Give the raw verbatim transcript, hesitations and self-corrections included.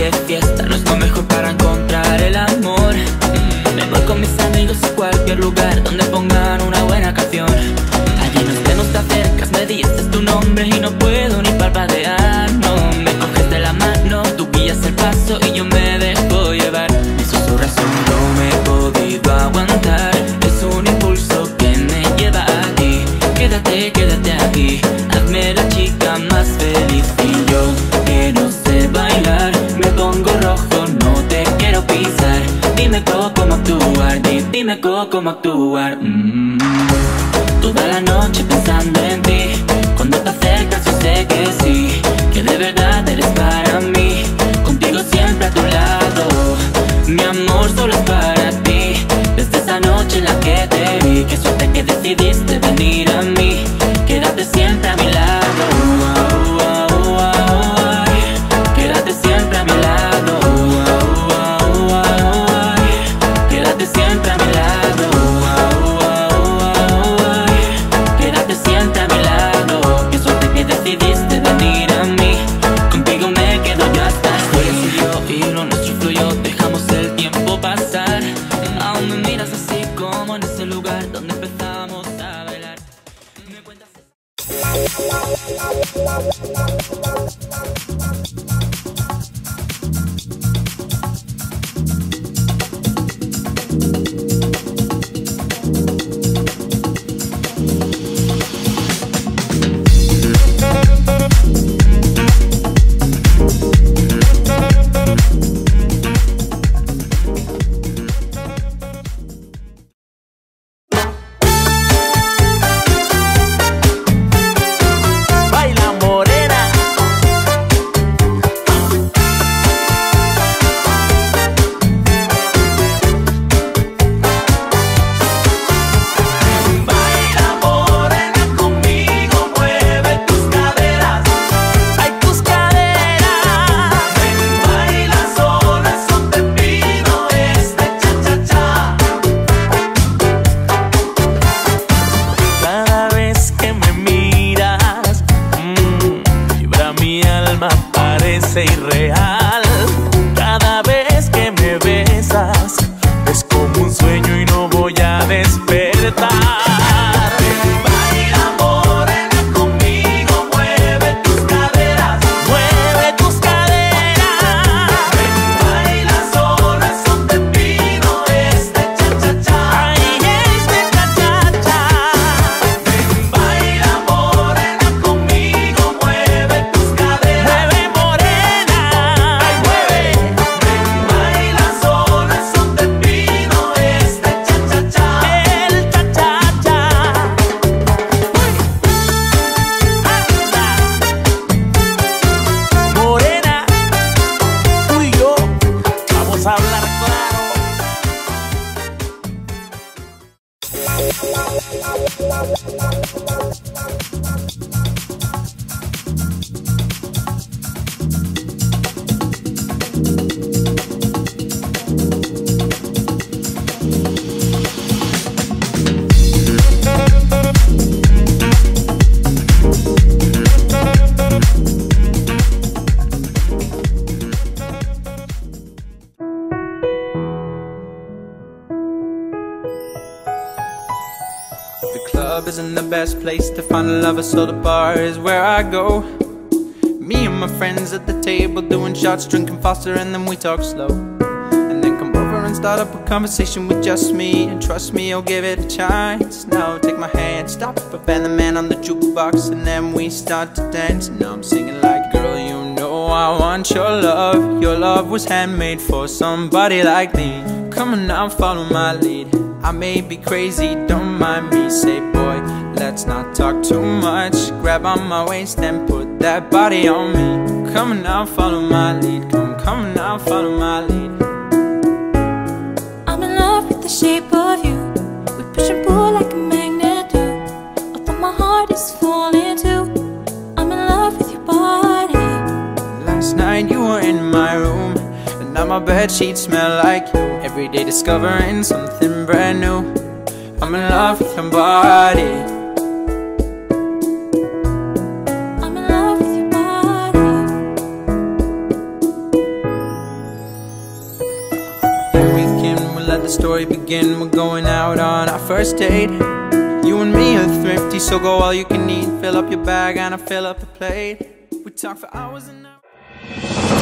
de fiesta no es lo mejor para encontrar el amor. Me voy con mis amigos a cualquier lugar donde pongan una buena canción. Allí nos vemos, te acercas, me dices tu nombre y no puedo ni parpadear. No, me coges de la mano, tú guías el paso y yo me dejo llevar. Mis susurros son no me he podido aguantar. Es un impulso que me lleva a ti. Quédate, quédate aquí, hazme la chica más feliz. Y yo que no sé bailar, me pongo rojo, no te quiero pisar. Dime cómo actuar, di- dime cómo actuar. mm. Toda la noche pensando en ti, cuando te acercas yo sé que sí, que de verdad eres para mí. Contigo siempre a tu lado, mi amor solo es para ti. Desde esa noche en la que te vi, qué suerte que decidiste venir a mí. Quédate siempre a mi lado, oh, oh, oh, oh, oh. Quédate siempre a mi lado, oh, oh, oh, oh, oh. Quédate siempre a mi lado, oh, oh, oh, oh, oh. Quédate siempre a mi lado, qué suerte que decidiste venir a mí. Contigo me quedo ya hasta tú eres y yo y lo nuestro fluyó, dejamos el tiempo pasar. Aún me miras así como en ese lugar donde empezamos a bailar. Me cuentas... irreal. Cada vez que me besas es como un sueño y no voy a despertar. Baila morena conmigo, mueve tus caderas, mueve tus caderas. Baila sola, son te pido este cha-cha-cha. Ay, este cha-cha-cha. Baila morena conmigo, mueve tus caderas. Mueve morena, ay mueve. Baila sola, son te pido este cha-cha-cha. El cha-cha-cha. Anda. Morena, tú y yo vamos a hablar claro. The club isn't the best place to find a lover, so the bar is where I go. Me and my friends at the table doing shots, drinking faster, and then we talk slow. And then come over and start up a conversation with just me. And trust me, I'll give it a chance. Now take my hand, stop up, and the man on the jukebox. And then we start to dance. And now I'm singing like, girl, you know I want your love. Your love was handmade for somebody like me. Come on now, follow my lead. I may be crazy, don't mind me. Say boy, let's not talk too much. Grab on my waist and put that body on me. Come on now, follow my lead. Come, come on now, follow my lead. I'm in love with the shape of you. We push and pull like a magnet do. Although my heart is falling too, I'm in love with your body. Last night you were in my room, and now my bedsheets smell like you. Every day discovering something brand new. I'm in love with your body. I'm in love with your body. story begin? We're going out on our first date. You and me are thrifty, so go all you can eat. Fill up your bag and I fill up the plate. We talk for hours and hours.